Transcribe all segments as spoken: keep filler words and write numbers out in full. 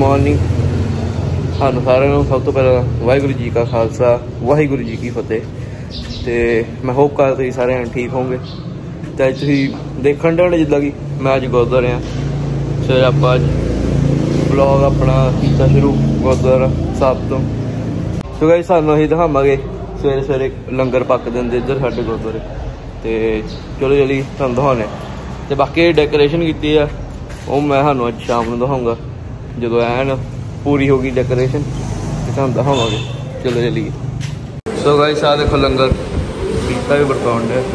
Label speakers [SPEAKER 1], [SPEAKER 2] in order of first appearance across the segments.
[SPEAKER 1] Morning. सानू सारिਆਂ ਨੂੰ सब तो पहला वाहिगुरू जी का खालसा वाहिगुरू जी की फतेह। तो मैं होप करता तुसीं सारे ठीक होंगे। तो अज तुसीं देखण डे जिद्दां कि मैं अज गुरुद्वारे हाँ। सवेरे आप अज ब्लॉग अपना किया शुरू गुरुद्वारा साहब तो। तो गाइस सानू असीं दिखावांगे सवेरे सवेरे लंगर पकदे हुंदे इधर साडे गुरुद्वारे। तो चलो जल्दी तुहानूं दिखाने। तो बाकी डेकोरेशन की है वो मैं सानू अज शाम को दिखाऊंगा जो एन पूरी होगी डेकोरेशन तो तुहानूं दिखावांगे। चलो चलिए। सो गाइस आ देखो लंगर पीता भी बरताउंड है।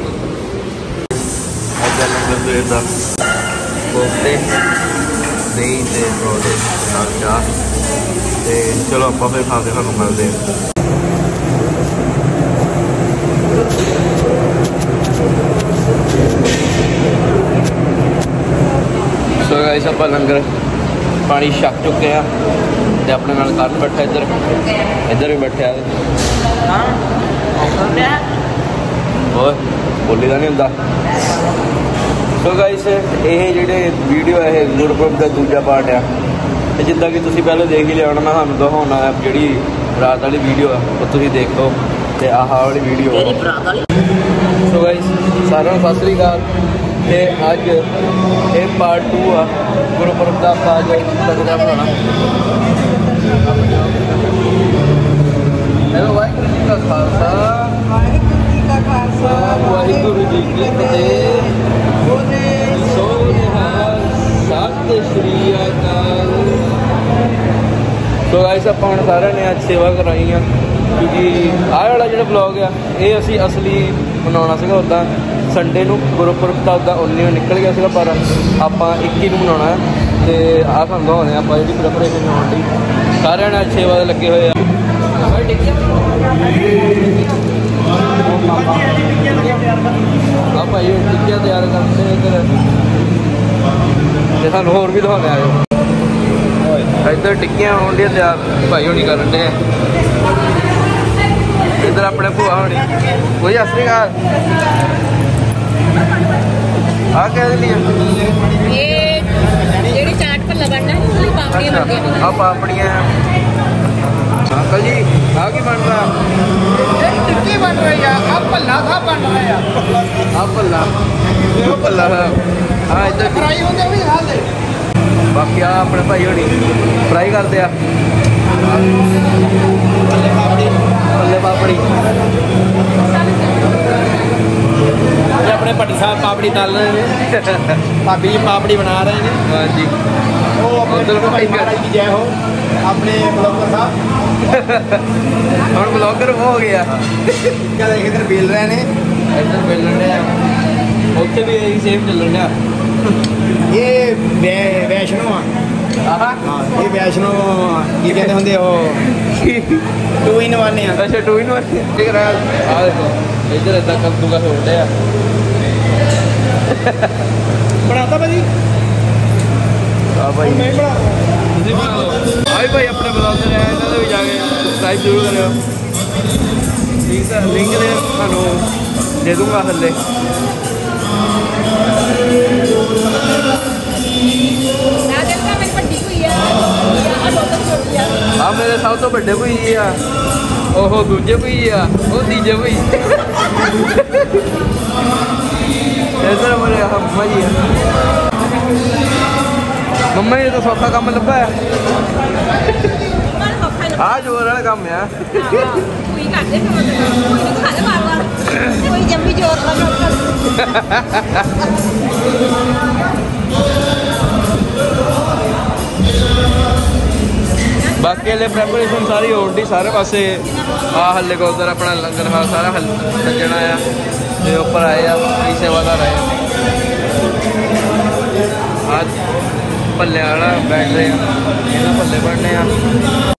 [SPEAKER 1] अज लंगर सवेर का कोफ्ते दही ते परौंठे नाल चाह। ते चलो आप फिर खा के तुहानूं मिलदे हैं। सो गाइस आप लंगर पानी छक चुके हैं। तो अपने नाल करण बैठा इधर इधर भी बैठा और बोली का नहीं होंदा। सो गाइस ये जिहड़े वीडियो है गुरपुरब का दूजा पार्ट है। तो जिद्दां कि तुसीं पहले देख ही लिया होना। मैं तुहानूं दिखाउणा है जिहड़ी रात वाली वीडियो है वो तुसीं देखो ते आह वाली वीडियो। सो गाइस सारिआं नूं सत श्री अकाल। ते अज ये पार्ट टू आ गुरपुरब का। आप अज लगदा बनाना। हेलो वाहिगुरू जी का खालसा वाहिगुरू जी की फतेह। सो निहाल सत श्री अकाल। तो गाइस आप सारे ने आज सेवा कराई है क्योंकि आह वाला जो ब्लॉग है ये असी असली मनाना सीगा। उदा संडे को गुरपुरब का उदा उन्नी निकल गया सीगा पर आप इक्की नूं मनाना है। तो आह तुहानूं दिखाउने आप जी प्रिपरेशन होने दी। सारे ने आज सेवा लगे हुए हैं। हाँ भाई टिक्कियां तैयार करते इधर। तो सानूं होर भी दिखाने आए इधर टिक्कियां होण दी तैयार भाई होनी करन दे। इधर अपने भूआ होनी कोई सत श्री अकाल। आ क्या
[SPEAKER 2] ये चाट भल्ला बनना है पापड़ियां बनदियां।
[SPEAKER 1] आ पापड़ियां अंकल जी आ की बन रहा?
[SPEAKER 3] टिक्की बन रही है। अब भल्ला था बन रहा है।
[SPEAKER 1] अब भल्ला वो भल्ला है। हाँ इधर
[SPEAKER 3] फ्राई होंगे भी हाल दे।
[SPEAKER 1] बाकी आ अपने भाई होनी फ्राई करते हैं भल्ले पापड़ी।
[SPEAKER 3] अपने भट्टी साहब पापड़ी तल रहे हैं। भाभी जी पापड़ी बना रहे हैं।
[SPEAKER 1] हाँ जी
[SPEAKER 3] उधर भाई महाराज की जय हो। अपने ब्लॉगर साहब
[SPEAKER 1] हम ब्लॉगर वो हो गया।
[SPEAKER 3] इधर बेल रहे हैं
[SPEAKER 1] इधर बेलन रहे उत्थे भी यही सेम चलन रहा।
[SPEAKER 3] ये वै वैष्णो हाँ ये वैष्णो की कहते होंगे वो टू इन वन है।
[SPEAKER 1] अच्छा टू इन वन ठीक है। आ देखो इधर इतना कद्दू का छोड़ दिया
[SPEAKER 3] बनाता भाई।
[SPEAKER 1] हाँ भाई
[SPEAKER 3] नहीं बना
[SPEAKER 1] हाँ भाई अपने ब्लॉग में इन्होंने भी जाके सब्सक्राइब जरूर करो। ठीक है लिंक दे थानू दे दूँगा थल्ले। हाँ मेरे सब तो बड़े भाई है ओहो दूजे भाई है वो तीजे भाई इधर मेरे मम्मा जी है। मम्मा जी तो सौखा काम लभा है। आ जोर वाला काम है। बाकी हले प्रैपरेशन सारी हो डी सारे पासे। आ हले को उधर अपना लंगर हाल सारा हल सजना आ ते ऊपर आए आ कई सेवादार आए। आज भल्ले वाला बैठ रहे हैं इन्हें भल्ले बनने आ।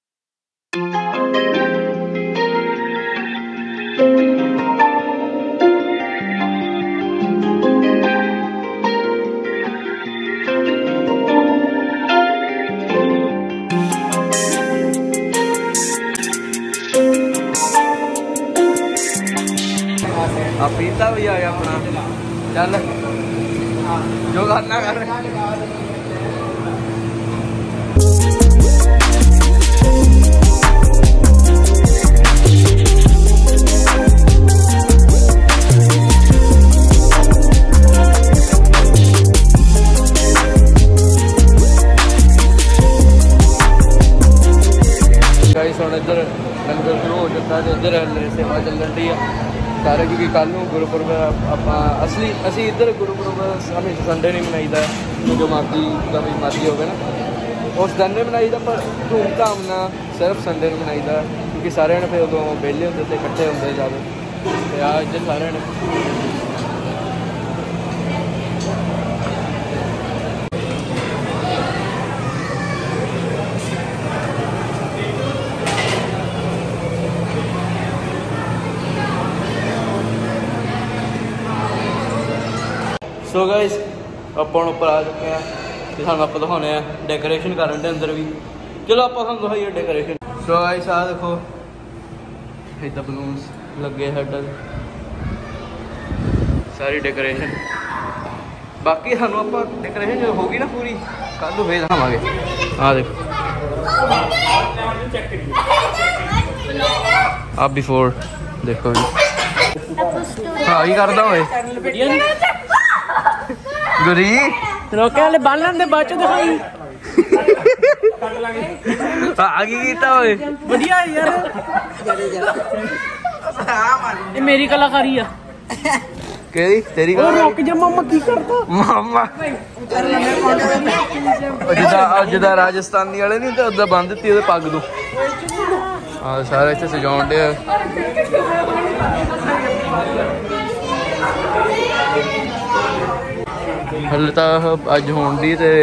[SPEAKER 1] आप पीता भी आ गया अपना चल जो करना कर। गाइस हुण इधर लंगर शुरू हो चुका है, इधर सेवा चलन डी है सारे, क्योंकि कल नूं गुरुपुरब आपां असली असीं इधर गुरुपुरब हमेशा संडे नहीं मनाईदा, जो मर्जी का भी मर्जी होवे ना उस दिन नहीं मनाईदा, पर धूम धाम नाल सिर्फ संडे नूं मनाईदा, क्योंकि सारे ने फिर उदों वेले होंदे ते इकट्ठे होंदे जादे। ते आ इधर सारे ने सो गाइस ਆਪਾਂ ਉੱਪਰ ਆ ਚੁੱਕੇ ਆ ਤੇ ਸਾਨੂੰ ਆਪਾਂ ਦਿਖਾਉਣੇ ਆ ਡੈਕੋਰੇਸ਼ਨ ਕਰਨ ਦੇ ਅੰਦਰ ਵੀ। ਚਲੋ ਆਪਾਂ ਤੁਹਾਨੂੰ ਦਿਖਾਈਏ ਡੈਕੋਰੇਸ਼ਨ। ਸੋ ਗਾइस ਆ ਦੇਖੋ ਇੱਧਰ ਬਲੂਨਸ ਲੱਗੇ ਹੈਡਲ ਸਾਰੀ ਡੈਕੋਰੇਸ਼ਨ। ਬਾਕੀ ਸਾਨੂੰ ਆਪਾਂ ਡੈਕੋਰੇਸ਼ਨ ਜੋ ਹੋਗੀ ਨਾ ਪੂਰੀ ਕੱਲ ਨੂੰ ਫੇਰ ਦਿਖਾਵਾਂਗੇ। ਆ ਦੇਖੋ ਆ ਬਿਫੋਰ ਦੇਖੋ ਜੀ। ਹਾਂ ਕੀ ਕਰਦਾ ਓਏ गुरी रोके वाले बन लेंदे बाद च दिखाई आगे कीता ओए बढ़िया यार ये मेरी कलाकारी है केदी तेरी कलाकारी रुक जा मामा की करदा मामा जिदा जिदा राजस्थानी वाले नहीं ते उदा बंद दित्ती ओदे पग दो आ सारा इत्थे सजाउण दे हल्ले तो अज होने दी ते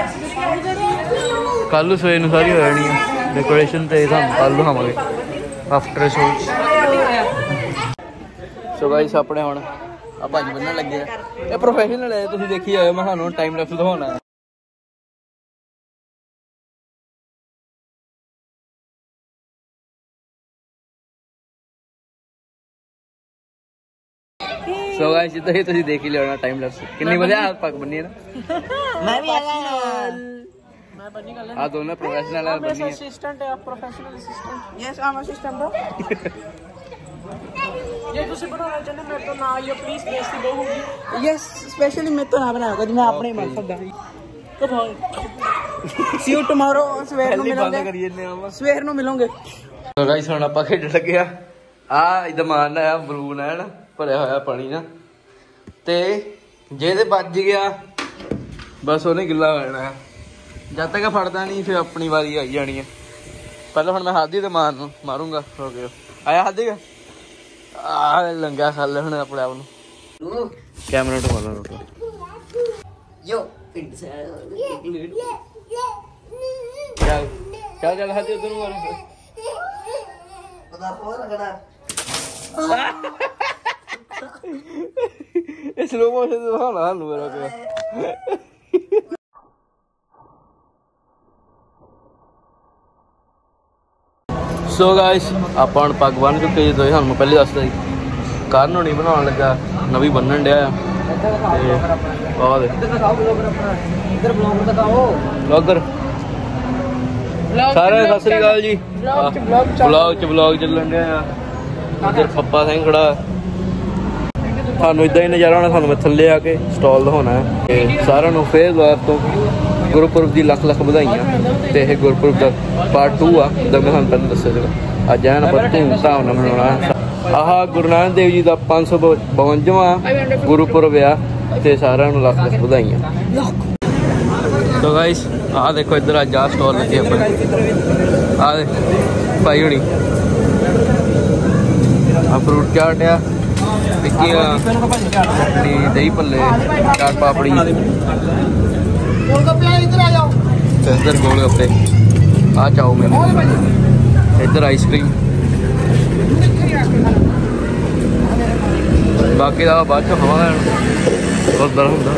[SPEAKER 1] कल सवेर नूं सारी हो जानी है डेकोरेशन, तो सानूं कल दिखावांगे आफ्टर शो। सो गाइस अपने हुण आ भज बन्नण लगे ये प्रोफेशनल है, तुसीं देखी जाओ। मैं तुहानूं टाइम लैप्स दिखाउणा है। सो गाइस जिद्दां ही तुसीं देख ही लिया टाइम लैप्स कितनी मजा आ पग बन्नी है ना। मैं भी आया मैं बन्नी कर लेना। आ दोनों प्रोफेशनल है, बन्नी है असिस्टेंट है, professional assistant. Yes I am assistant bro. ये तुसीं बनाना चाहते मेरे तो ना आइयो प्लीज, बेइज्जती बहुत होगी। यस स्पेशली मैं तो ना बनाऊंगा जी, मैं अपने ही मन सकदा तो भाई। सी यू टुमारो सवेर ਨੂੰ ਮਿਲਾਂਗੇ ਕਰੀਏ ਨੇ ਆਵਾ ਸਵੇਰ ਨੂੰ ਮਿਲਾਂਗੇ। ਸੋ ਗਾइस ਹੁਣ ਆਪਾਂ ਖੇਡ ਲੱਗੇ ਆ। ਆ ਇਦਾਂ ਮਾਰਨਾ ਆ ਬਲੂਨ ਹੈ ਨਾ ਭਰਿਆ ਹੋਇਆ ਪਾਣੀ ਨਾ, ਤੇ ਜੇ ਤੇ ਵੱਜ ਗਿਆ ਬਸ ਉਹਨੇ ਗਿੱਲਾ ਹੋ ਜਾਣਾ। ਜਦ ਤੱਕ ਫੜਦਾ ਨਹੀਂ ਫਿਰ ਆਪਣੀ ਵਾਰੀ ਆਈ ਜਾਣੀ ਹੈ। ਪਹਿਲਾਂ ਹੁਣ ਮੈਂ ਹਾਦੀ ਤੇ ਮਾਰਨ ਮਾਰੂੰਗਾ। ਹੋ ਗਿਆ ਆਇਆ ਹਾਦੀ ਆ ਲੰਗਾ ਖਾ ਲੈ ਹੁਣ ਆਪਣੇ ਆਪ ਨੂੰ। ਕੈਮਰਾ ਢਵਾ ਲਾ ਰੋਟਾ ਯੋ ਪਿੰਡ ਸੇ ਚੱਲ ਚੱਲ ਚੱਲ ਹਾਦੀ ਉਧਰ ਨੂੰ ਮਾਰ ਪਤਾ ਪੋ ਲੱਗਣਾ। स्लो मोशन दिखाना हानू मेरा क्या। सो गाइस ਆਪਾਂ ਹੁਣ ਪੱਗ ਬੰਨ ਚੁੱਕੇ ਜੀ। ਤੁਹਾਨੂੰ ਮੈਂ ਪਹਿਲੇ ਦੱਸਦਾ ਸੀ ਕਰਨ ਹੋਣੀ ਬਣਾਉਣ ਲੱਗਾ, ਨਵੀਂ ਬੰਨਣ ਡਿਆ ਤੇ ਬਾਅਦ ਇੱਧਰ ਬਲੌਗਰ ਦਿਖਾਓ। ਬਲੌਗਰ ਸਾਰੇ ਸਤਿ ਸ੍ਰੀ ਅਕਾਲ ਜੀ। ਬਲੌਗ ਚ ਬਲੌਗ ਚੱਲਣ ਡਿਆ ਆ। ਇੱਧਰ ਪੱਪਾ ਸਿੰਘ ਖੜਾ। ਤੁਹਾਨੂੰ ਇਦਾਂ ਹੀ ਨਜ਼ਾਰਾ ਆਉਣਾ, ਤੁਹਾਨੂੰ ਮੈਂ ਥੱਲੇ ਆ ਕੇ ਸਟਾਲ ਦਿਖਾਉਣਾ ਹੈ। ਤੇ ਸਾਰਿਆਂ ਨੂੰ ਫੇਰ ਦੁਬਾਰਾ ਤੋਂ ਗੁਰਪੁਰਬ ਦੀ ਲੱਖ ਲੱਖ ਵਧਾਈਆਂ। ਤੇ ਇਹ ਗੁਰਪੁਰਬ ਦਾ ਪਾਰਟ ਟੂ ਆ, ਜਿੱਦਾਂ ਮੈਂ ਤੁਹਾਨੂੰ ਪਹਿਲਾਂ ਦੱਸਿਆ ਸੀਗਾ। ਅੱਜ ਐਨ ਆਪਾਂ ਧੂਮ ਧਾਮ ਨਾਲ ਮਨਾਉਣਾ। ਆਹ ਗੁਰੂ ਨਾਨਕ ਦੇਵ ਜੀ ਦਾ ਪੰਜ ਸੌ ਬਵੰਜਵਾਂ ਗੁਰਪੁਰਬ ਆ, ਤੇ ਸਾਰਿਆਂ ਨੂੰ ਲੱਖ ਲੱਖ ਵਧਾਈਆਂ। ਸੋ ਗਾਇਸ ਆਹ ਦੇਖੋ ਇੱਧਰ ਅੱਜ ਆਹ ਸਟਾਲ ਲੱਗੇ ਆਪਣੇ। ਆਹ ਦੇ ਭਾਈ ਹੋਣੀ ਆ ਫਰੂਟ ਚਾਟ ਆ, ਟਿੱਕੀਆਂ, ਚਟਨੀ, ਦਹੀਂ ਭੱਲੇ, ਚਾਟ ਪਾਪੜੀ, ਇੱਧਰ ਗੋਲ ਗੱਪੇ, ਆ ਚਾਊਮੀਨ, ਇੱਧਰ ਆਈਸਕ੍ਰੀਮ। ਬਾਕੀ ਦਾ ਬਾਅਦ ਚੋਂ ਹਵਾ ਲੈਣ ਗੁਰਦੁਆਰਾ ਹੁੰਦਾ।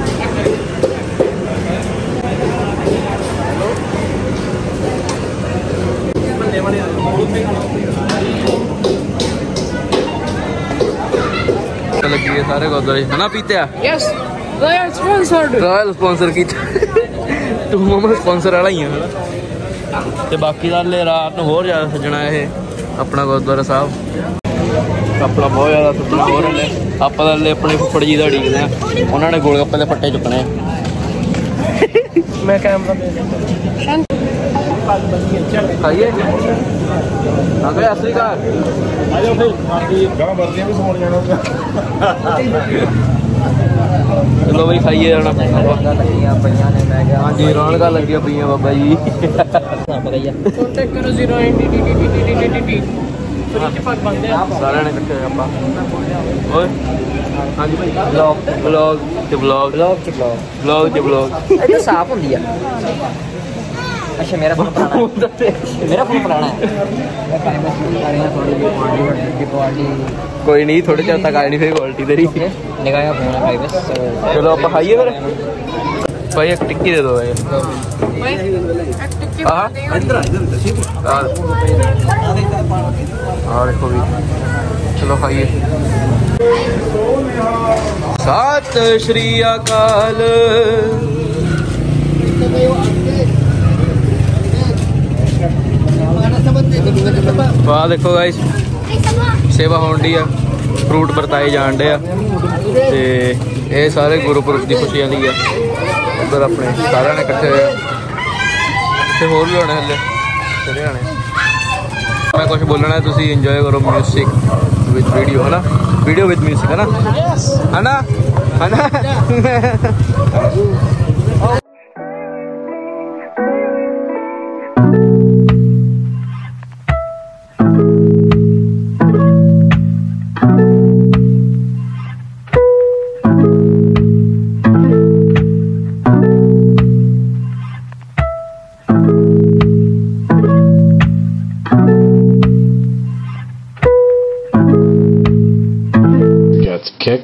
[SPEAKER 1] लगी है सारे गुरुद्वारे है ना पीते हैं। Yes royal sponsored royal sponsor की तू मम्मा स्पॉन्सर वाला ही है ते बाकी वाले रात को होर ज़्यादा सजना है अपना गुरुद्वारा साहब अपना बहुत ज़्यादा सजना हो रहा है। आप अपने फुफड़ जी का उड़ीकते हैं, उन्होंने गोलगप्पे के फट्टे चुकने। मैं कैमरा खाइए अगर असली का चलो भाई खाइए जाना हाँ जी रौनक लगी पी बाबा जी सारे ने इकट्ठे आप हाँ जी भाई ब्लॉग ब्लॉग च ब्लॉग ब्लॉग च ब्लॉग ब्लॉग च ब्लॉग ये साफ होंदी है अच्छा मेरा फोन पुराना मेरा फोन पुराना है कोई नहीं थोड़े चेर तक आई नहीं फिर क्वालिटी तेरी निकाया फोन है भाई बस चलो आप खाइए फिर भाई एक टिक्की दे दो भाई हाँ देखो भी चलो खाइए सत श्री अकाल वाह देखो गाइस सेवा होनी है फ्रूट बरताए जान डे ये सारे गुरुपुरब की खुशियां ली है उधर अपने सारे ने इकट्ठे होर भी होने हले चले आने मैं कुछ बोलना है तुसी इंजॉय करो म्यूजिक विद वीडियो है ना वीडियो विद म्यूजिक है ना है ना है ना
[SPEAKER 4] Kick.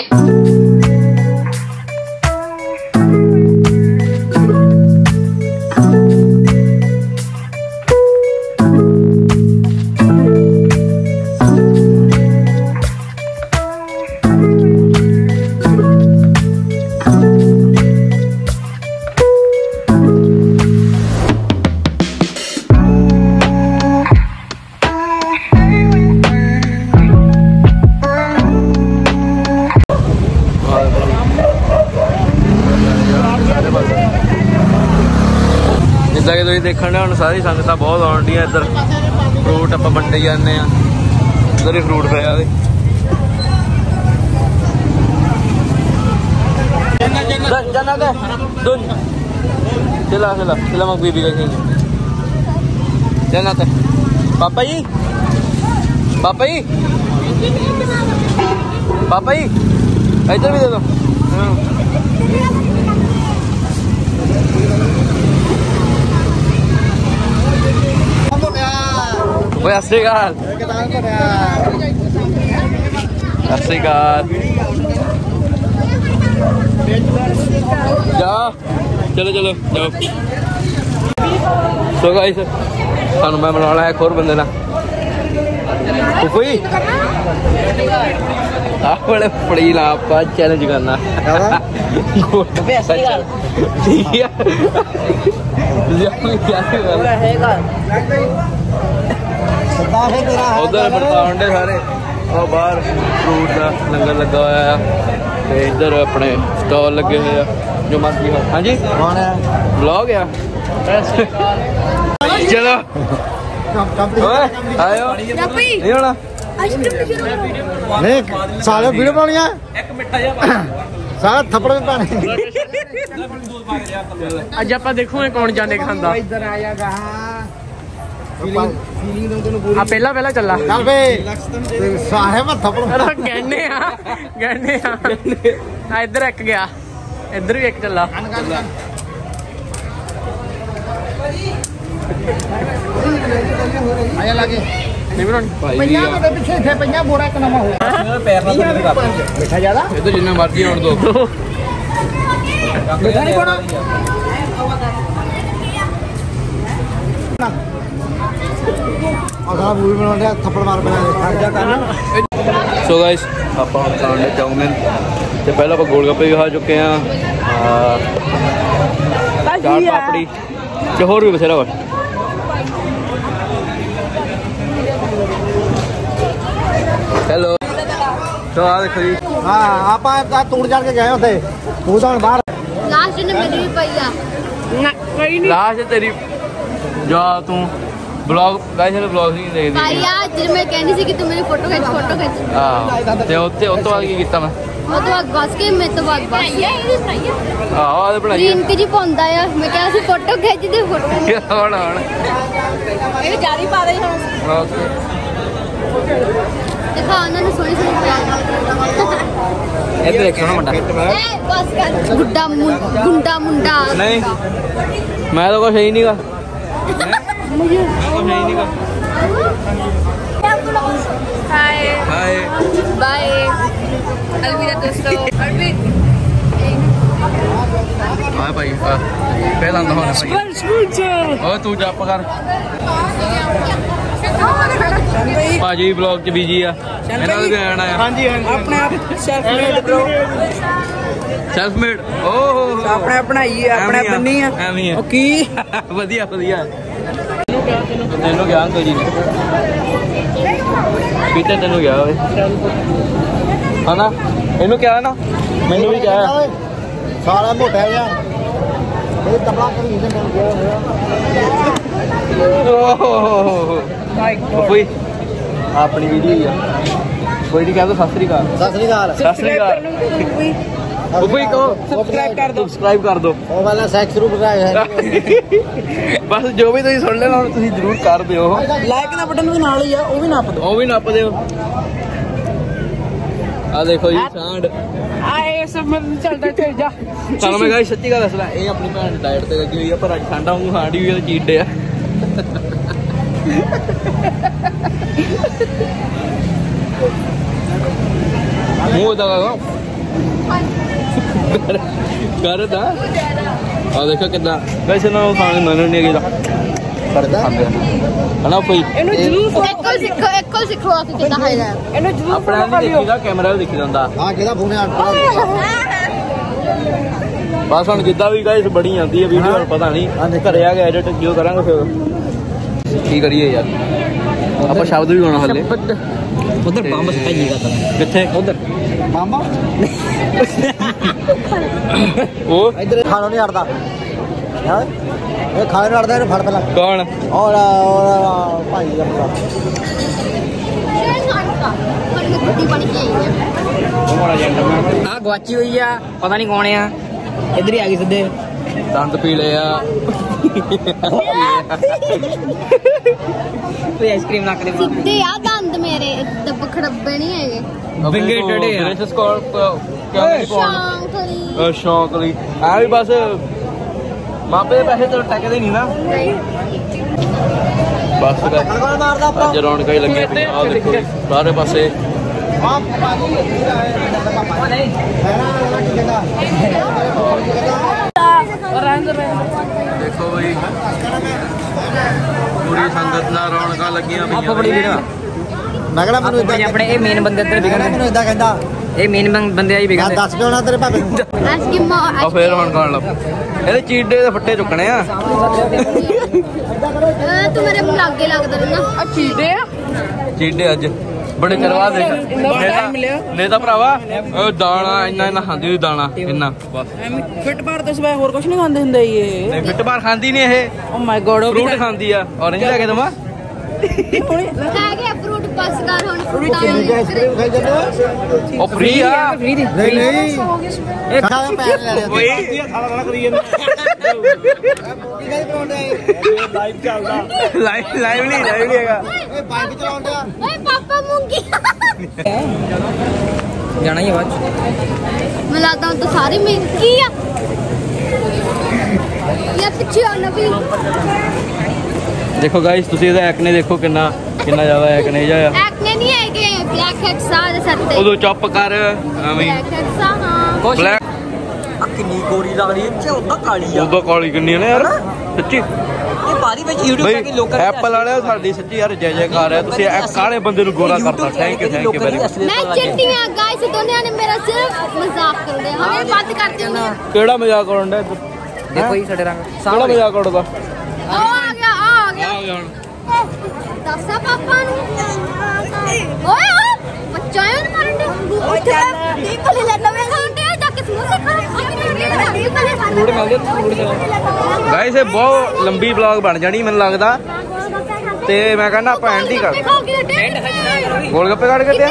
[SPEAKER 1] जिदा कि तुम देखने हम सारी संगत बहुत आन डी इधर फ्रूट आप वंडे जाने इधर ही फ्रूट पे चला चला चला मैं बीबी का चलना पापा जी पापा जी पापा जी इधर भी दे दो सत श्री अकाल सत श्री अकाल जा चलो चलो जाओ सो गाइस सानू मैं मिलाना है एक होर बंदे ना कोई बड़े पड़ी ना आप चैलेंज करना उधर बरताउंडे सारे बाहर फ्रूट का लंगर लगा हुआ है इधर अपने स्टॉल लगे हुए जो मर्जी हो हाँ जी ब्लॉग है चलो आयो नहीं होना
[SPEAKER 3] नहीं सारे वीडियो बनानी है सारा थप्पड़ में पाने
[SPEAKER 1] अज आप देखूगे कौन जाने खांदा
[SPEAKER 3] इधर आएगा
[SPEAKER 1] पहला पहला चला
[SPEAKER 3] चल बे सारे में थप्पड़
[SPEAKER 1] गहने आ गहने आ इधर एक गया इधर भी एक चला
[SPEAKER 3] आया लागे
[SPEAKER 1] नहीं बनानी
[SPEAKER 3] पइया मेरे पीछे थे पइया बोरा का नाम हो पैर ना बैठा ज्यादा
[SPEAKER 1] ये तो जितना मर्जी और दो
[SPEAKER 3] बैठा नहीं कोना आधा मूवी बनाने थप्पड़ मार बना खा जा करना
[SPEAKER 1] सो गाइस आप खाने चाउमीन ते पहले आप गोलगप्पे भी खा चुके हैं चाट पापड़ी ते होर भी बथेरा हुआ हेलो तो आ देखो जी
[SPEAKER 3] हां आप तोड़ जाड़ के गए होते वो तो बाहर
[SPEAKER 2] लास्ट ने मेरी भी पइया ना कोई नहीं
[SPEAKER 1] लास्ट तेरी ਜਾ ਤੂੰ ਬਲੌਗ ਗਾਇਸ ਨੇ ਬਲੌਗ ਨਹੀਂ ਦੇਖਦੀ
[SPEAKER 2] ਭਾਈ ਆ ਜਦ ਮੈਂ ਕਹਿੰਦੀ ਸੀ ਕਿ ਤੂੰ ਮੇਰੀ ਫੋਟੋ ਖਿੱਚ ਫੋਟੋ ਖਿੱਚ
[SPEAKER 1] ਹਾਂ ਤੇ ਉੱਤੇ ਉਸ ਤੋਂ ਬਾਅਦ ਕੀ ਕੀਤਾ ਮੈਂ
[SPEAKER 2] ਉਹ ਤੋਂ ਬਾਅਦ ਬਸ ਕੇ ਮੈਂ ਤੋਂ ਬਾਅਦ ਬਸ
[SPEAKER 1] ਆਹ ਆਹ ਬਣਾਈ
[SPEAKER 2] ਲਿੰਕ ਜੀ ਪਾਉਂਦਾ ਆ ਮੈਂ ਕਿਹਾ ਸੀ ਫੋਟੋ ਖਿੱਚ ਦੇ ਫੋਟੋ
[SPEAKER 1] ਹੁਣ ਹੁਣ
[SPEAKER 2] ਇਹ ਜਿਆਦਾ ਪਾ ਦੇ ਹੁਣ
[SPEAKER 1] ਓਕੇ
[SPEAKER 2] ਦਿਖਾ ਉਹਨਾਂ ਨੂੰ ਸੋਹਣੀ ਸੋਹਣੀ ਪਿਆ
[SPEAKER 1] ਇੱਧਰ ਦੇਖੋ ਨਾ ਮੁੰਡਾ
[SPEAKER 2] ਏ ਬਸ ਕਰ ਗੁੱਡਾ ਮੁੰ- ਗੁੰਡਾ ਮੁੰਡਾ
[SPEAKER 1] ਨਹੀਂ ਮੈਂ ਤਾਂ ਕੁਛ ਹੈ ਹੀ ਨਹੀਂਗਾ ਕੁਛ ਹੈ ਹੀ ਨਹੀਂਗਾ
[SPEAKER 2] ਹਾਏ
[SPEAKER 1] ਹਾਏ
[SPEAKER 2] ਬਾਏ ਅਲਵਿਦਾ ਦੋਸਤੋ ਅਰਵਿੰਦ
[SPEAKER 1] ਹਾਂ ਭਾਈ ਪਹਿਲਾਂ ਤਾਂ ਹੋਣਾ ਭਾਈ ਓ ਤੂੰ ਜੱਪ ਕਰ ਭਾਜੀ ਵਲੌਗ ਚ ਬਿਜੀ ਆ ਇਹਨਾਂ ਨੂੰ ਕਹਿਣਾ ਆ
[SPEAKER 3] ਹਾਂਜੀ ਹਾਂਜੀ
[SPEAKER 4] ਆਪਣੇ ਆਪ self made bro
[SPEAKER 1] self made ਓਹ
[SPEAKER 4] ਆਪਣੇ ਬਣਾਈ ਆਪਣੇ ਬੰਨੀ ਆ
[SPEAKER 1] ਐਵੇਂ ਆ
[SPEAKER 4] ਉਹ ਕੀ
[SPEAKER 1] ਵਧੀਆ ਵਧੀਆ ਤੈਨੂੰ ਗਿਆ ਅੰਕਲ ਜੀ ਨੇ ਪੀਤੇ ਤੈਨੂੰ ਗਿਆ ਓਏ ਹਨਾ ਇਹਨੂੰ ਕਿਹਾ ਨਾ ਮੈਨੂੰ ਵੀ ਕਿਹਾ
[SPEAKER 3] ਸਾਲਾ ਮੋਟਾ ਜਿਹਾ ਇਹ ਤਬਲਾ ਕਰੀ ਤੇ ਮਿਲ ਗਿਆ
[SPEAKER 1] ਓਹ ਕੋਈ ਆਪਣੀ ਵੀਡੀਓ ਆ ਕੋਈ ਨਹੀਂ ਕਹਿੰਦਾ ਸਤਿ ਸ੍ਰੀ ਅਕਾਲ
[SPEAKER 3] ਸਤਿ ਸ੍ਰੀ ਅਕਾਲ
[SPEAKER 1] ਸਤਿ ਸ੍ਰੀ ਅਕਾਲ ਉਪਈ ਕੋ
[SPEAKER 4] ਸਬਸਕ੍ਰਾਈਬ ਕਰ ਦਿਓ
[SPEAKER 1] ਸਬਸਕ੍ਰਾਈਬ ਕਰ ਦਿਓ
[SPEAKER 3] ਉਹ ਵਾਲਾ ਸੈਕਸ ਸ਼ੁਰੂ ਕਰਾਇਆ
[SPEAKER 1] ਬਸ ਜੋ ਵੀ ਤੁਸੀਂ ਸੁਣ ਲੈਣਾ ਤੁਸੀਂ ਜ਼ਰੂਰ ਕਰ ਦਿਓ
[SPEAKER 4] ਲਾਈਕ ਦਾ ਬਟਨ ਵੀ ਨਾਲ ਹੀ ਆ ਉਹ ਵੀ ਨੱਪ ਦਿਓ
[SPEAKER 1] ਉਹ ਵੀ ਨੱਪ ਦਿਓ ਆ ਦੇਖੋ ਜੀ ਸਾਂਡ
[SPEAKER 4] ਆਏ ਸਭ ਮਨ ਚੱਲਦਾ ਚੱਲ ਜਾ
[SPEAKER 1] ਸਾਨੂੰ ਮੈਂ ਗਾਇਸ ਸੱਚੀ ਗੱਲ ਦੱਸਦਾ ਇਹ ਆਪਣੀ ਭੈਣ ਡਾਈਟ ਤੇ ਲੱਗੀ ਹੋਈ ਆ ਪਰ ਅੱਜ ਠੰਡਾ ਮੂੰਹ ਖਾਂਡੀ ਹੋਈ ਆ ਤੇ ਚੀਡੇ ਆ ਮੂੰਹ ਦਾ ਗਾ ਕਰਦਾ ਆ ਦੇਖੋ ਕਿੱਦਾਂ ਵੈਸੇ ਨਾ ਖਾਣੇ ਮੈਨੂੰ ਨਹੀਂ ਹੈਗਾ
[SPEAKER 3] ਕਰਦਾ
[SPEAKER 1] ਖਾਂਦੇ ਹਨਾ ਕੋਈ
[SPEAKER 4] ਇਹਨੂੰ ਜ਼ਰੂਰ
[SPEAKER 2] ਇੱਕੋ ਸਿੱਖੋ ਇੱਕੋ ਸਿੱਖੋ ਅਸੀਂ ਕਿੱਦਾਂ ਖਾਈਦਾ
[SPEAKER 4] ਇਹਨੂੰ ਜ਼ਰੂਰ
[SPEAKER 1] ਆਪਣਾ ਨਹੀਂ ਦੇਖੀਦਾ ਕੈਮਰਾ ਵੀ ਦੇਖੀ ਜਾਂਦਾ
[SPEAKER 3] ਆ ਕਿਹਦਾ ਫੋਨ ਹੈ
[SPEAKER 1] ਬਸ ਹੁਣ ਜਿੱਦਾਂ ਵੀ ਗਾਇਸ ਬੜੀ ਆਉਂਦੀ ਹੈ ਵੀਡੀਓ ਹੁਣ ਪਤਾ ਨਹੀਂ ਘਰੇ ਆ ਕੇ ਐਡਿਟ ਕਿਉਂ ਕਰਾਂਗੇ ਫਿਰ ਕੀ ਕਰੀਏ ਯਾਰ ਆਪਾਂ ਸ਼ਬਦ ਵੀ ਗਾਉਣਾ ਹੱਲੇ
[SPEAKER 4] ਉਧਰ ਬੰਬ ਸਟਾਈਗਾ ਤਾਂ
[SPEAKER 1] ਕਿੱਥੇ
[SPEAKER 4] ਉਧਰ
[SPEAKER 3] ਮਾਮਾ
[SPEAKER 1] ਉਹ
[SPEAKER 3] ਇੱਧਰ ਖਾਣੋਂ ਨਹੀਂ ਹਟਦਾ ਹੈ ਇਹ ਖਾਣੇ ਨੂੰ ਹਟਦਾ ਇਹਨੂੰ ਫੜ ਪਹਿਲਾਂ
[SPEAKER 1] ਕੌਣ
[SPEAKER 3] ਔਰ ਔਰ ਭਾਈ ਦਾ ਮੁੰਡਾ
[SPEAKER 2] ਪਰ ਮੈਂ ਗੁੱਡੀ ਬਣ ਕੇ ਆਈ ਹਾਂ
[SPEAKER 1] ਮਾੜਾ ਜੈਂਟਲਮੈਨ
[SPEAKER 4] ਆ ਗਵਾਚੀ ਹੋਈ ਆ ਪਤਾ ਨਹੀਂ ਕੌਣ ਆ ਇੱਧਰ ਹੀ ਆ ਗਈ ਸਿੱਧੇ
[SPEAKER 1] ਦੰਦ ਪੀਲੇ ਆ
[SPEAKER 4] ਕੋਈ ਆਈਸਕ੍ਰੀਮ ਨਾ ਕਰੇ
[SPEAKER 2] ਸਿੱਧੇ ਆ ਦੰਦ ਮੇਰੇ ਦੱਬ ਖੜੱਬੇ ਨਹੀਂ ਹੈਗੇ
[SPEAKER 4] ਵਿੰਗੇ ਟੇਢੇ ਆ।
[SPEAKER 1] ਬ੍ਰੇਸਸ ਕੋਲ ਕਿਉਂ ਨਹੀਂ ਪਾਉਣ
[SPEAKER 2] ਸ਼ੌਂਕ ਲਈ
[SPEAKER 1] ਸ਼ੌਂਕ ਲਈ ਆ ਵੀ ਬਸ ਮਾਪੇ ਦੇ ਪੈਸੇ ਤੇ ਟੱਕਦੇ ਨਹੀਂ ਨਾ ਬਸ
[SPEAKER 3] ਕੌਣ ਮਾਰਦਾ ਆਪਾਂ
[SPEAKER 1] ਅੱਜ ਰੌਣਕਾਂ ਹੀ ਲੱਗੀਆਂ ਪਈਆਂ ਆਹ ਦੇਖੋ ਜੀ, ਸਾਰੇ ਪਾਸੇ
[SPEAKER 3] ਆ ਪਾਣੀ ਪਾਪਾ ਨਹੀਂ
[SPEAKER 1] ਦੇਖੋ ਬਈ ਪੂਰੀ ਸੰਗਤ ਨਾਲ ਰੌਣਕਾਂ ਲੱਗੀਆਂ ਪਈਆਂ
[SPEAKER 4] ਬੜੀ ਵੀਡੀਓ
[SPEAKER 3] ਮੈਂ ਕਿਹੜਾ ਮੈਨੂੰ ਇਦਾਂ
[SPEAKER 4] ਆਪਣੇ ਇਹ ਮੇਨ ਬੰਦੇ ਇੱਧਰ ਵਿਕਣ
[SPEAKER 3] ਮੈਨੂੰ ਇਦਾਂ ਕਹਿੰਦਾ
[SPEAKER 4] ਇਹ ਮੇਨ ਬੰਦੇ ਆ ਹੀ
[SPEAKER 3] ਮੈਂ
[SPEAKER 4] ਵਿਕਣ
[SPEAKER 3] ਦੱਸ ਕੇ ਆਉਣਾ ਤੇਰੇ ਭਾਪੇ ਨੂੰ
[SPEAKER 2] ਅੱਜ ਕਿ ਮੋ
[SPEAKER 1] ਆ ਫੇਰ ਹੁਣ ਖਾਣ ਲੱਗ ਇਹਦੇ ਚੀਡੇ ਦੇ ਫੱਟੇ ਚੁੱਕਣੇ ਆ
[SPEAKER 2] ਤੂੰ ਮੇਰੇ ਮੂੰਹ ਲਾਗੇ ਲੱਗਦਾ ਰਹਿਣਾ
[SPEAKER 4] ਆ ਚੀਦੇ ਆ
[SPEAKER 1] ਚੀਡੇ ਅੱਜ ਬੜੇ ਚਰਵਾ ਦੇ
[SPEAKER 4] ਇੰਨਾ time ਮਿਲਿਆ।
[SPEAKER 1] ਨੇ ਤਾਂ ਭਰਾਵਾ ਉਹ ਦਾਣਾ ਇੰਨਾ ਇੰਨਾ ਖਾਂਦੀ ਹੋਈ ਦਾਣਾ ਇੰਨਾ ਬਸ
[SPEAKER 4] ਫਿੱਟ ਬਾਰ ਤੋਂ ਸਿਵਾਏ ਹੋਰ ਕੁਝ ਨਹੀਂ ਖਾਂਦੇ ਹੁੰਦੇ ਇਹ
[SPEAKER 1] ਨਹੀਂ ਫਿੱਟ ਬਾਰ ਖਾਂਦੀ ਨਹੀਂ ਇਹ
[SPEAKER 4] ਓ ਮਾਈ ਗੋਡ ਉਹ ਵੀ
[SPEAKER 1] ਫਰੂਟ ਖਾਂਦੀ ਆ ਔਰੰਜ ਲੈ ਕੇ ਦਵਾਂ
[SPEAKER 2] ਹੈਗੇ ਫਰੂਟ ਬਸ ਕਰ ਹੁਣ ਫਰੂਟਾਂ
[SPEAKER 3] ਕਿੰਨੀ ਆਈਸਕ੍ਰੀਮ ਖਾਈ ਜਾਂਦੇ ਹੋ
[SPEAKER 1] ਉਹ ਫ੍ਰੀ ਆ
[SPEAKER 4] ਫ੍ਰੀ ਦੀ
[SPEAKER 3] ਨਹੀਂ ਨਹੀਂ
[SPEAKER 4] ਇਹ
[SPEAKER 3] ਖਾ ਪੈਰ ਲੈ ਲਿਆ
[SPEAKER 1] ਓਏ
[SPEAKER 3] ਖਾਣਾ ਖਾਣਾ ਕਰੀ ਜਾਂਦੇ ਕੀ ਕਹਿੰਦੇ ਪਰੌਂਠੇ ਲਾਈਵ ਚੱਲਦਾ
[SPEAKER 1] ਲਾਈਵ ਲਾਈਵ ਨਹੀਂ ਲਾਈਵ ਨਹੀਂ ਹੈਗਾ
[SPEAKER 3] ਓਏ ਬਾਈਕ ਚਲਾਉਂਦੇ ਆ
[SPEAKER 2] ਓਏ ਪਾਪਾ ਮੂੰਗੀ
[SPEAKER 4] ਜਾਣਾ ਹੀ ਬਾਅਦ ਚ
[SPEAKER 2] ਮੈਂ ਲੱਗਦਾ ਹੁਣ ਤਾਂ ਸਾਰੇ ਮਿੰਕੀ ਆ ਇਹ ਪਿੱਛੇ ਆ ਨਵੀਂ
[SPEAKER 1] ਦੇਖੋ ਗਾਇਸ ਤੁਸੀਂ ਇਹਦਾ ਐਕਨੇ ਦੇਖੋ ਕਿੰਨਾ ਕਿੰਨਾ ਜ਼ਿਆਦਾ ਐਕਨੇ ਜਿਹਾ ਆ
[SPEAKER 2] ਐਕਨੇ ਨਹੀਂ ਹੈਗੇ ਬਲੈਕ ਹੈਡਸ ਆ ਦੇ ਸਰ ਤੇ
[SPEAKER 1] ਉਦੋਂ ਚੁੱਪ ਕਰ ਐਵੇਂ
[SPEAKER 2] ਬਲੈਕ ਹੈਡਸ ਆ ਹਾਂ
[SPEAKER 1] ਬਲੈਕ
[SPEAKER 4] ਆ ਕਿੰਨੀ ਗੋਰੀ ਲੱਗਦੀ ਹੈ ਤੇ ਉਹਦਾ ਕਾਲੀ ਆ
[SPEAKER 1] ਉਦੋਂ ਕਾਲੀ ਕਿੰਨੀ ਨੇ ਯਾਰ ਸੱਚੀ
[SPEAKER 4] ਇਹ ਬਾਰੀ ਵਿੱਚ YouTube ਤੇ
[SPEAKER 1] ਬਈ
[SPEAKER 4] ਲੋਕਾਂ
[SPEAKER 1] ਐਪਲ ਵਾਲਿਆ ਸਾਡੀ ਸੱਚੀ ਯਾਰ ਜੈ ਜੈਕਾਰ ਹੈ ਤੁਸੀਂ ਇਹ ਕਾਲੇ ਬੰਦੇ ਨੂੰ ਗੋਰਾ ਕਰਤਾ thank you thank you very much
[SPEAKER 2] ਮੈਂ ਚਿੱਟੀਆਂ ਗਾਇਸ ਦੋਨਿਆਂ ਨੇ ਮੇਰਾ ਸਿਰਫ ਮਜ਼ਾਕ ਕਰਦੇ ਹਾਂ ਮੈਂ ਬਾਤ ਕਰਦੀ ਹਾਂ
[SPEAKER 1] ਕਿਹੜਾ ਮਜ਼ਾਕ ਕਰਨ ਦਾ
[SPEAKER 4] ਦੇਖੋ ਜੀ ਸਾਡੇ ਰੰਗ
[SPEAKER 1] ਕਿਹੜਾ ਮਜ਼ਾਕ ਕਰਦਾ
[SPEAKER 2] ਆ ਆ ਗਿਆ ਆ ਆ ਗਿਆ
[SPEAKER 1] ਆ ਗਿਆ ਹੁਣ
[SPEAKER 2] ਦੱਸਾ ਪਾਪਾ ਨੂੰ ਓਏ ਓਏ ਬੱਚਾ ਇਹਨੂੰ ਮਾਰਨ ਦੇ ਓਏ ਚੱਲ ਠੀਕ ਕੋਲੇ ਲੈ ਲਵੇਂ ਖਾਂਦੇ ਆ ਜਾ ਕੇ ਸਮੋਸੇ ਖਾ
[SPEAKER 4] ਫਰੂਟ ਮਿਲਦੇ ਫਰੂਟ ਦੇ
[SPEAKER 1] ਗਾਇਸ ਇਹ ਬਹੁਤ ਲੰਬੀ ਵਲੌਗ ਬਣ ਜਾਣੀ ਮੈਨੂੰ ਲੱਗਦਾ ਤੇ ਮੈਂ ਕਹਿੰਦਾ ਆਪਾਂ ਐਂਡ ਹੀ ਕਰ ਗੋਲ ਗੱਪੇ ਕੱਢ ਕੇ ਤੇ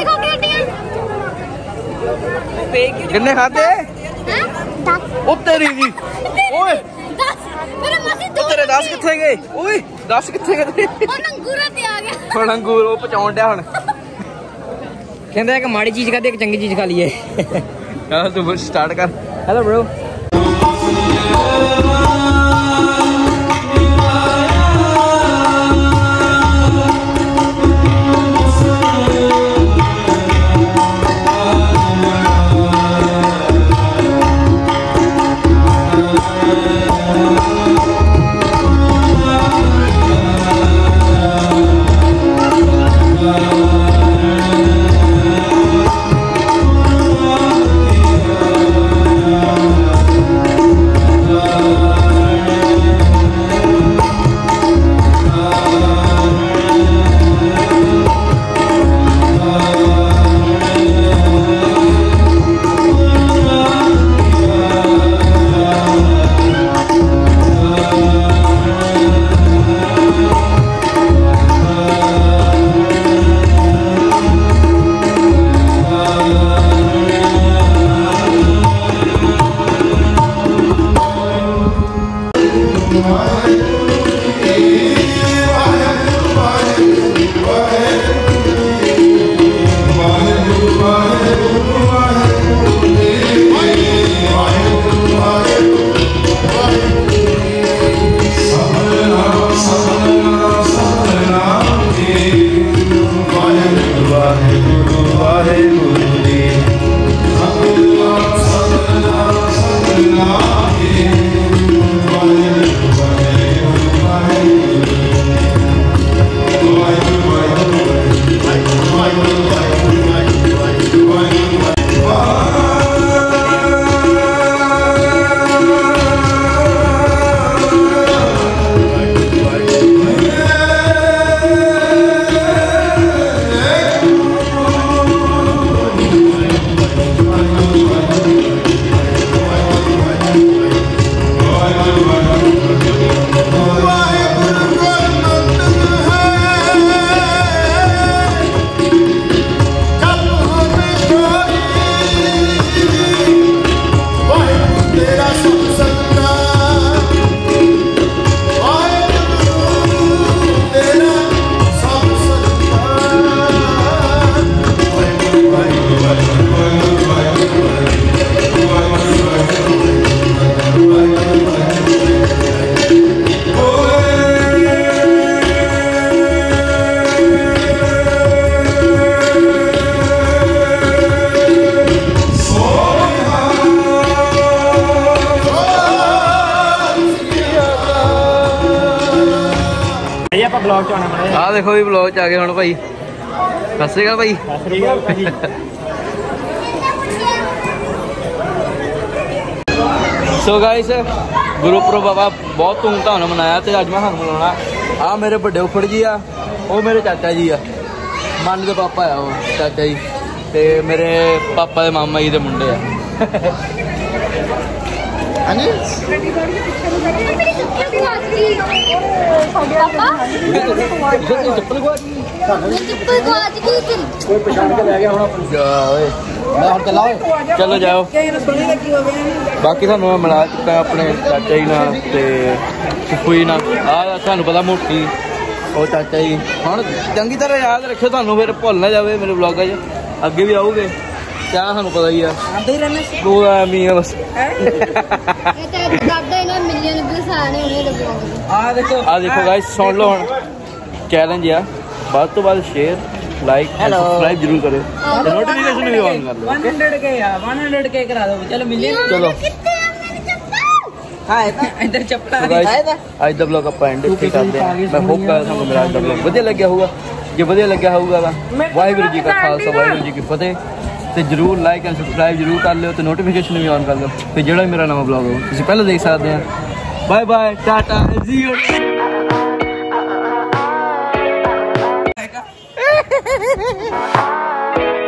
[SPEAKER 1] ਕਿੰਨੇ ਖਾਦੇ ਉਹ ਤੇਰੀ ਦੀ ਓਏ ਉਹ ਤੇਰੇ ਦਸ ਕਿੱਥੇ ਗਏ ਓਏ ਦਸ ਕਿੱਥੇ ਗਏ
[SPEAKER 2] ਉਹ ਅੰਗੂਰਾਂ ਤੇ ਆ ਗਿਆ
[SPEAKER 1] ਹੁਣ ਅੰਗੂਰ ਉਹ ਪਹੁੰਚਾਉਣ ਡਿਆ ਹੁਣ
[SPEAKER 4] ਕਹਿੰਦਾ ਇੱਕ ਮਾੜੀ ਚੀਜ਼ ਖਾਦੇ ਇੱਕ ਚੰਗੀ ਚੀਜ਼ ਖਾ ਲਈਏ
[SPEAKER 1] ਆਹ ਤੂੰ ਸਟਾਰਟ ਕਰ
[SPEAKER 4] ਹੈਲੋ ਬ్రో
[SPEAKER 3] ब्लॉग च आना पड़ेगा।
[SPEAKER 1] आ देखो भी ब्लॉग च आ गए हुण भाई। सत श्री अकाल भाई।
[SPEAKER 3] सत श्री अकाल भाई।
[SPEAKER 1] सो गाइस गुरुपुरब बाबा बहुत धूमधाम नाल मनाया ते अज मैं तुहानूं मिलाउणा आ मेरे बड़े उफड़ जी आ, वो मेरे चाचा जी आ, मन दे पापा आ वो चाचा जी ते मेरे पापा दे मामा जी दे मुंडे आ।
[SPEAKER 2] पापा
[SPEAKER 1] चप्पल गवा
[SPEAKER 2] चप्पल गवाच गई थी।
[SPEAKER 3] कोई पहचान के ले गया हुण अपन
[SPEAKER 1] जा ओए मैं हुण चला ओए चलो जाओ। बाकी थानू मैं मिला चुका अपने चाचा जी नाल ते सुप्पू जी नाल। आ थानू पता मोटी ਉਹ ਚਾਚਾ ਜੀ ਹੁਣ ਚੰਗੀ ਤਰ੍ਹਾਂ ਯਾਦ ਰੱਖਿਓ, ਤੁਹਾਨੂੰ ਫਿਰ ਭੁੱਲ ਨਾ ਜਾਵੇ ਮੇਰੇ ਵਲੌਗਾਂ 'ਚ ਅੱਗੇ ਵੀ ਆਉਗੇ ਕਿਆ ਤੁਹਾਨੂੰ ਪਤਾ ਹੀ ਆ ਆਂਦੇ ਹੀ ਰਹਿੰਦੇ ਦੋ ਐਵੇਂ ਆ ਬਸ।
[SPEAKER 2] ਇਹ ਤਾਂ ਦਾਦਾ ਇਹਨਾਂ ਮਿਲੀਅਨ ਵਿਊਜ਼ ਆਣੇ ਉਹਨੇ ਦੇ ਵਲੌਗ ਦੇ।
[SPEAKER 1] ਆ ਦੇਖੋ ਆ ਦੇਖੋ ਗਾਇਸ ਸੁਣ ਲਓ ਹੁਣ ਚੈਲੰਜ ਆ ਵੱਧ ਤੋਂ ਵੱਧ ਸ਼ੇਅਰ ਲਾਈਕ ਸਬਸਕ੍ਰਾਈਬ ਜਰੂਰ ਕਰਿਓ ਤੇ ਨੋਟੀਫਿਕੇਸ਼ਨ ਵੀ ਔਨ ਕਰ ਲਓ।
[SPEAKER 4] one hundred के आ one hundred के करा दो चलो मिलियन
[SPEAKER 1] ਚਲੋ
[SPEAKER 4] हां इधर चप्पल
[SPEAKER 1] ਅੱਜ ਦਾ ਵਲੌਗ ਆਪਾਂ ਐਂਡ ਇੱਥੇ ਕਰਦੇ ਹਾਂ। ਮੈਂ ਹੋਪ ਕਰਦਾ ਤੁਹਾਨੂੰ ਮੇਰਾ ਅੱਜ ਦਾ ਵਲੌਗ ਵਧੀਆ ਲੱਗਿਆ ਹੋਊਗਾ। ਜੇ ਵਧੀਆ ਲੱਗਿਆ ਹੋਊਗਾ ਤਾਂ ਵਾਹਿਗੁਰੂ ਜੀ ਕਾ ਖਾਲਸਾ ਵਾਹਿਗੁਰੂ ਜੀ ਕੀ ਫਤਿਹ ਤੇ ਜਰੂਰ ਲਾਈਕ ਐਂਡ ਸਬਸਕ੍ਰਾਈਬ ਜਰੂਰ ਕਰ ਲਿਓ ਤੇ ਨੋਟੀਫਿਕੇਸ਼ਨ ਵੀ ਔਨ ਕਰ ਲਿਓ ਤੇ ਜਿਹੜਾ ਵੀ ਮੇਰਾ ਨਵਾਂ ਵਲੌਗ ਹੋ ਤੁਸੀਂ ਪਹਿਲਾਂ ਦੇਖ ਸਕਦੇ ਆ। ਬਾਏ ਬਾਏ ਟਾਟਾ ਜੀ।